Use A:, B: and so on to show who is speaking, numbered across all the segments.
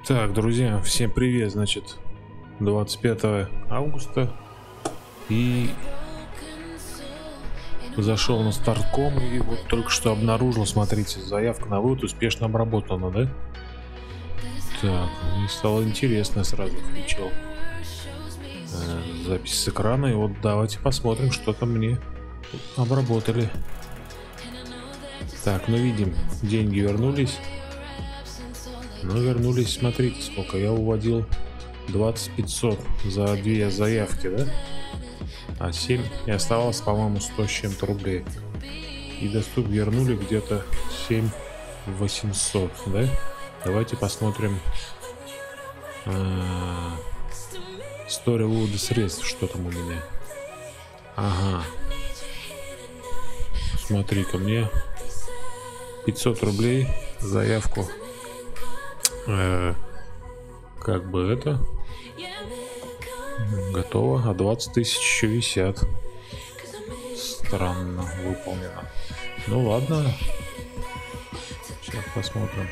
A: Так, друзья, всем привет, значит, 25 августа, и зашел на стартком, и вот только что обнаружил, смотрите, заявка на вывод успешно обработана, да? Так, мне стало интересно, сразу включил запись с экрана, и вот давайте посмотрим, что там мне обработали. Так, ну видим, деньги вернулись. Ну, вернулись, смотрите, сколько я уводил. 20 500 за 2 заявки, да? А 7 и оставалось, по-моему, 100 с чем-то рублей. И доступ вернули где-то 7 800, да? Давайте посмотрим история вывода средств, что там у меня. Ага. Смотри-ка, мне 500 рублей заявку. Как бы это готово, а 20 тысяч еще висят. Странно выполнено. Ну ладно, сейчас посмотрим,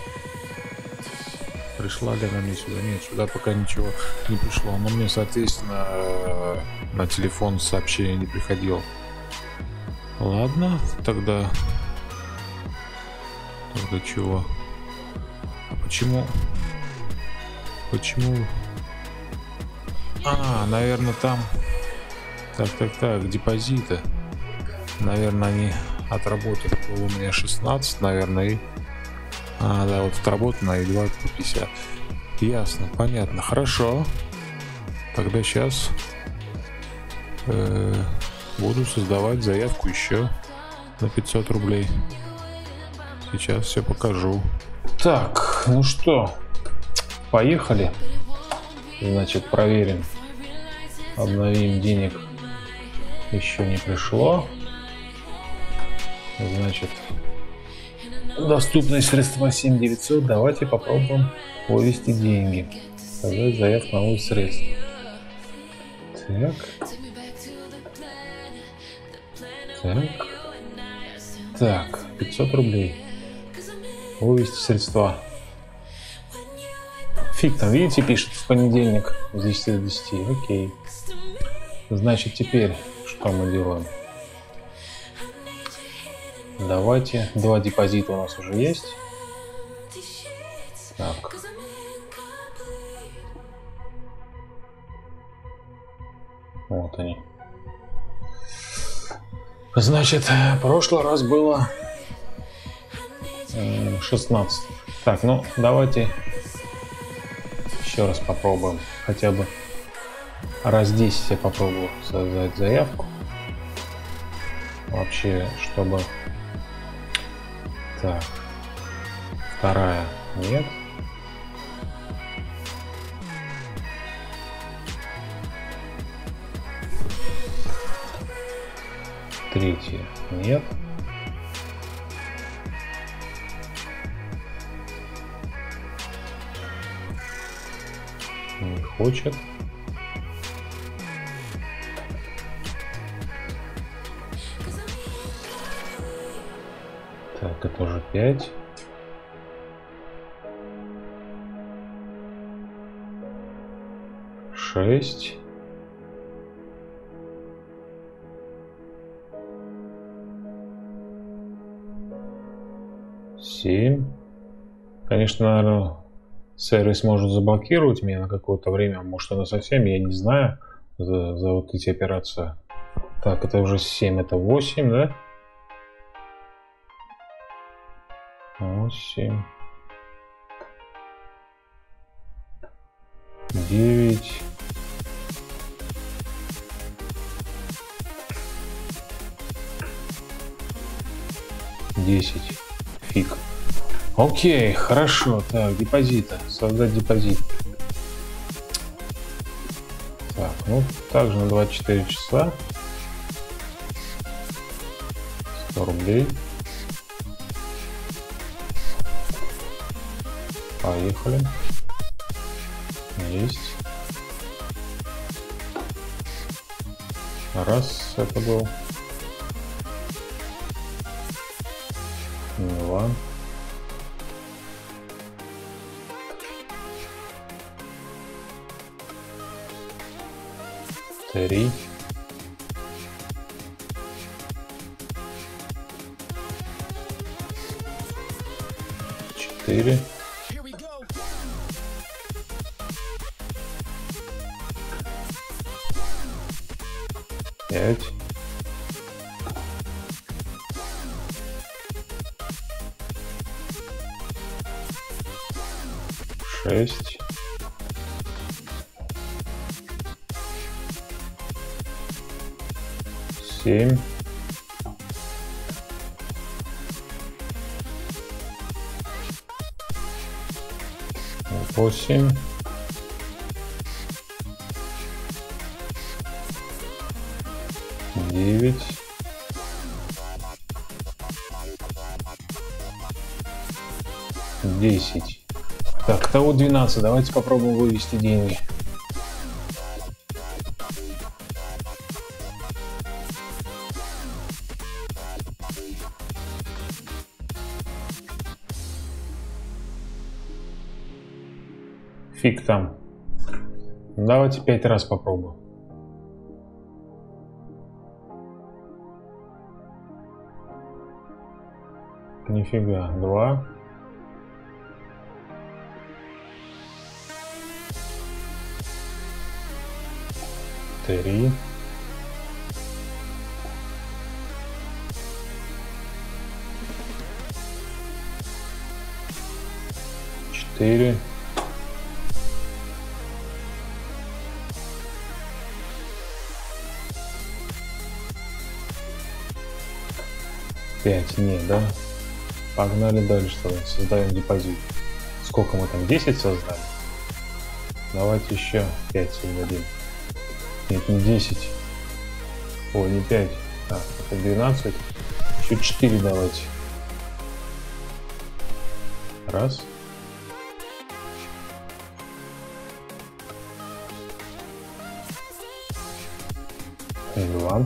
A: пришла ли она мне сюда. Нет, сюда пока ничего не пришло, но мне, соответственно, на телефон сообщение не приходило. Ладно, тогда чего? Почему? Наверное, там. Так, депозиты. Наверное, они отработали. Было у меня 16, наверное, и. Да, вот отработано и 2 по 50. Ясно, понятно, хорошо. Тогда сейчас буду создавать заявку еще на 500 рублей. Сейчас все покажу. Так, ну что, поехали. Значит, проверим. Обновим, денег еще не пришло. Значит, доступные средства 7900. Давайте попробуем вывести деньги. Создать заявку на вывод средств. Так, 500 рублей. Вывести средства. Фиг там, видите, пишет в понедельник с 10 до 10. Окей. Значит, теперь что мы делаем? Давайте. 2 депозита у нас уже есть. Так. Вот они. Значит, в прошлый раз было 16. Так, ну давайте еще раз попробуем. Хотя бы раз 10 я попробую создать заявку. Вообще, чтобы... Так. Вторая нет. Третья нет. Не хочет. Так, это уже 5. Шесть. 7. Конечно, наверное, сервис может заблокировать меня на какое-то время, может она совсем, я не знаю, за вот эти операции. Так, это уже 7, это 8, да? 8. 9. 10. Фиг. Окей, хорошо. Так, депозиты. Создать депозит. Так, ну, также на 24 часа. 100 рублей. Поехали. Есть. Раз, это был. 2. 3. 4. 5. 6. 7. 8. 9. 10. Так, того 12. Давайте попробуем вывести деньги. Фиг там. Давайте 5 раз попробуем. Нифига. 2. 3. 4. 5. Нет, да? Погнали дальше. Создаем депозит. Сколько мы там? 10 создали? Давайте еще 5 создадим. Нет, не 10. Ой, не 5. Так, это 12. Еще 4 давайте. Раз. И 2.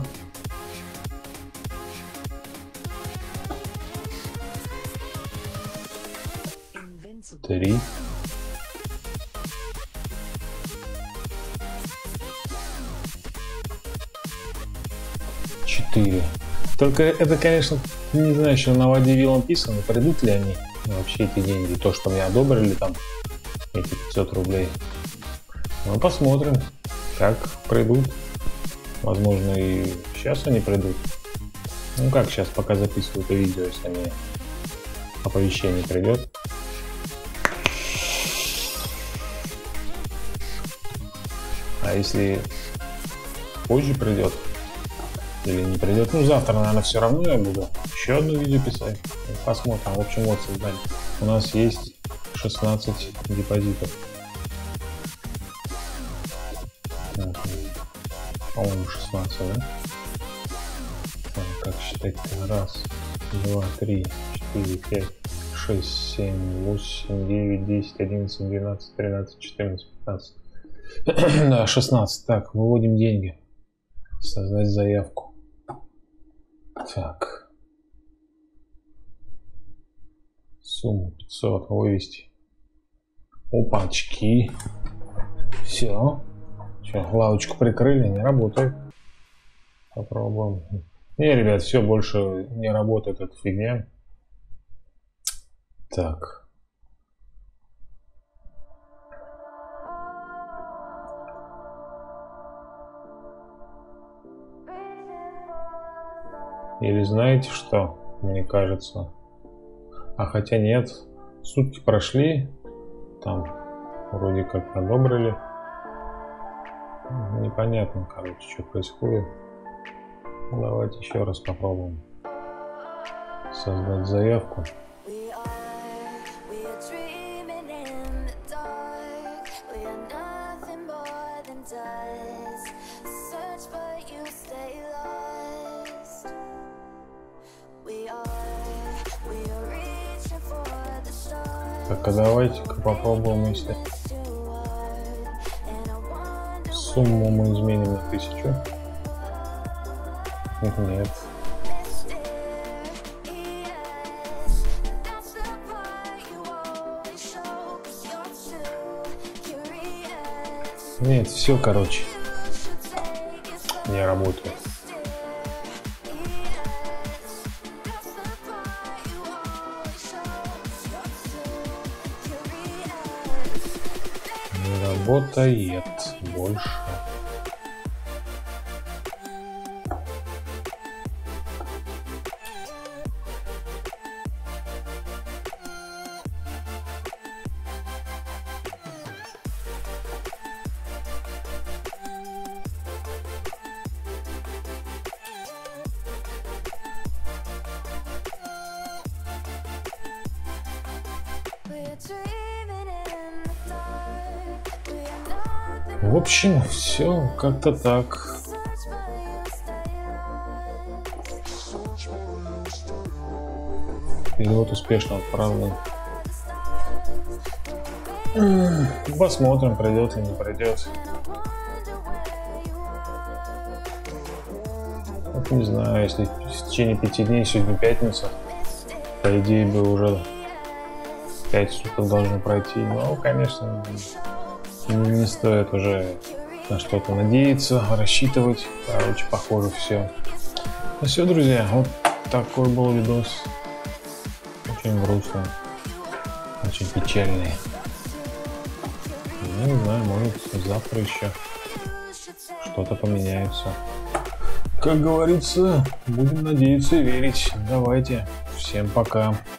A: 3. 4. Только это, конечно, не знаю, еще на воде вилом писано, придут ли они вообще эти деньги, то, что мне одобрили там, эти 500 рублей. Ну, посмотрим, как придут. Возможно, и сейчас они придут. Ну, как сейчас, пока записываю это видео, если мне оповещение придет. А если позже придет или не придет, ну завтра, наверное, все равно я буду еще одно видео писать. Посмотрим. В общем, вот создали. У нас есть 16 депозитов. По-моему, 16, да? Так, как считать? Раз, два, три, 4, 5, 6, 7, 8, 9, 10, 11, 12, 13, 14, 15. Да, 16. Так, выводим деньги. Создать заявку. Так. Сумму 500. Вывести. Опачки. Все. Что, лавочку прикрыли, не работает. Попробуем. Не, ребят, все, больше не работает эта фигня. Так. Или знаете что, мне кажется. А хотя нет, сутки прошли, там вроде как одобрили. Непонятно, короче, что происходит. Давайте еще раз попробуем создать заявку. Так, а давайте-ка попробуем, если сумму мы изменим на 1000. Нет. Нет, все, короче. не работает. Не работает больше. В общем, все как-то так. Перевод успешно отправлен. Посмотрим, пройдет или не пройдет. Вот не знаю, если в течение 5 дней, сегодня пятница, по идее бы уже 5 суток должно пройти. Но, конечно, не стоит уже на что-то надеяться, рассчитывать. Короче, похоже, все. Ну все, друзья, вот такой был видос. Очень грустный, очень печальный. Я не знаю, может завтра еще что-то поменяется. Как говорится, будем надеяться и верить. Давайте, всем пока.